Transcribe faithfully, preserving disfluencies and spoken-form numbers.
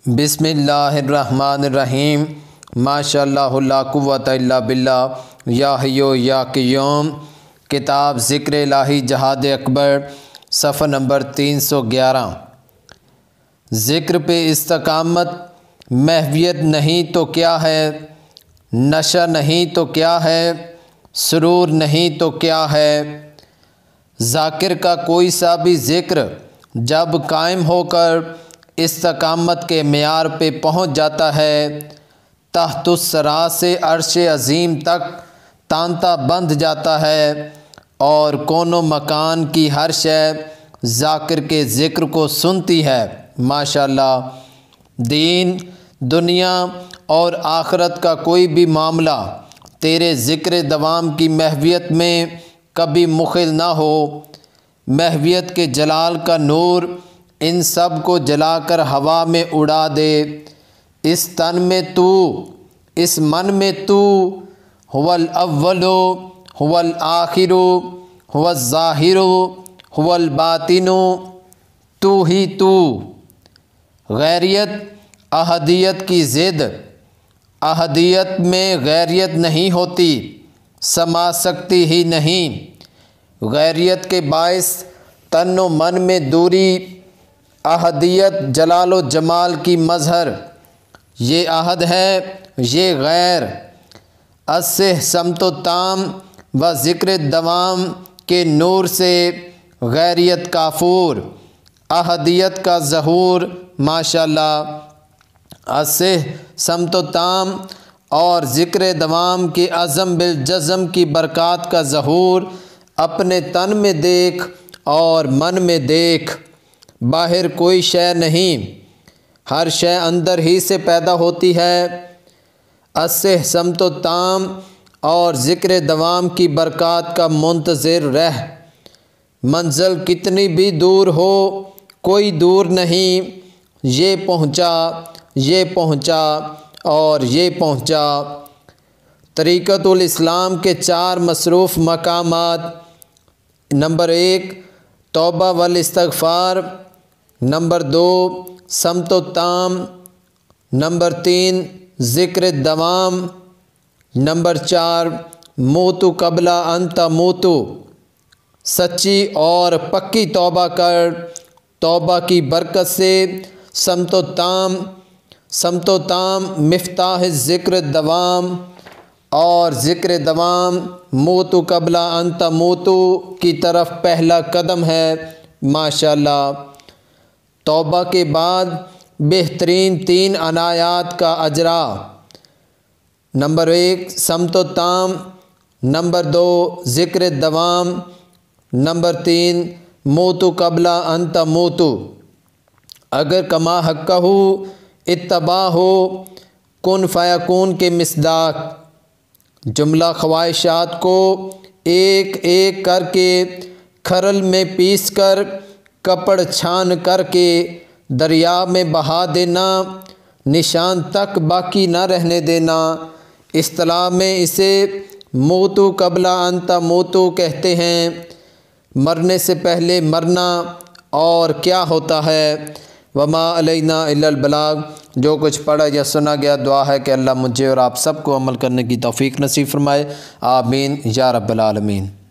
بسم اللہ الرحمن الرحیم ماشاء اللہ لا قوت الا باللہ یا حیو یا قیوم۔ کتاب ذکر الہی جہاد اکبر صفحہ نمبر تین سو گیارہ۔ ذکر پہ استقامت محویت نہیں تو کیا ہے، نشہ نہیں تو کیا ہے، سرور نہیں تو کیا ہے۔ ذاکر کا کوئی سا بھی ذکر جب قائم ہو کر استقامت کے معیار پہ پہنچ جاتا ہے، تحت الثری سے عرش عظیم تک تانتا بندھ جاتا ہے، اور کون و مکان کی ہر شے ذاکر کے ذکر کو سنتی ہے۔ ماشاءاللہ، دین، دنیا اور آخرت کا کوئی بھی معاملہ تیرے ذکر دوام کی محویت میں کبھی مخل نہ ہو۔ محویت کے جلال کا نور ان سب کو جلا کر ہوا میں اڑا دے۔ اس تن میں تو، اس من میں تو، هو الاول، هو الآخر، هو الظاہر، هو الباطن، تو ہی تو۔ غیریت احدیت کی ضد، احدیت میں غیریت نہیں ہوتی، سما سکتی ہی نہیں۔ غیریت کے باعث تن و من میں دوری، احدیت جلال و جمال کی مظہر۔ یہ احد ہے، یہ غیر۔ اسہ سمت و تام و ذکر دوام کے نور سے غیریت کافور، احدیت کا ظہور۔ ماشاءاللہ، اسہ سمت و تام اور ذکر دوام کے عزم بالجزم کی برکات کا ظہور اپنے تن میں دیکھ اور من میں دیکھ۔ باہر کوئی شے نہیں، ہر شے اندر ہی سے پیدا ہوتی ہے۔ اسہ سمت و تام اور ذکر دوام کی برکات کا منتظر رہ۔ منزل کتنی بھی دور ہو، کوئی دور نہیں، یہ پہنچا، یہ پہنچا اور یہ پہنچا۔ طریقۃ الاسلام کے چار مصروف مقامات: نمبر ایک، توبہ والاستغفار، نمبر دو، سمت و تام، نمبر تین، ذکر دوام، نمبر چار، موتو قبل ان تموتو۔ سچی اور پکی توبہ کر۔ توبہ کی برکت سے سمت و تام، سمت و تام مفتاح ذکر دوام، اور ذکر دوام موتو قبل ان تموتو کی طرف پہلا قدم ہے۔ ماشاءاللہ، توبہ کے بعد بہترین تین عنایات کا اجرا: نمبر ایک، سمت و تام، نمبر دو، ذکر دوام، نمبر تین، موتو قبل ان تموتو۔ اگر کما حقہ اتباع ہو، کن فیکون کے مصداق، جملہ خواہشات کو ایک ایک کر کے کھرل میں پیس کر کپڑ چھان کر کے دریا میں بہا دینا، نشان تک باقی نہ رہنے دینا۔ اصطلاح میں اسے موتو قبل ان تموتو کہتے ہیں، مرنے سے پہلے مرنا۔ اور کیا ہوتا ہے؟ وما علینا الا البلاغ۔ جو کچھ پڑھا یا سنا گیا، دعا ہے کہ اللہ مجھے اور آپ سب کو عمل کرنے کی توفیق نصیب فرمائے۔ آمین یا رب العالمین۔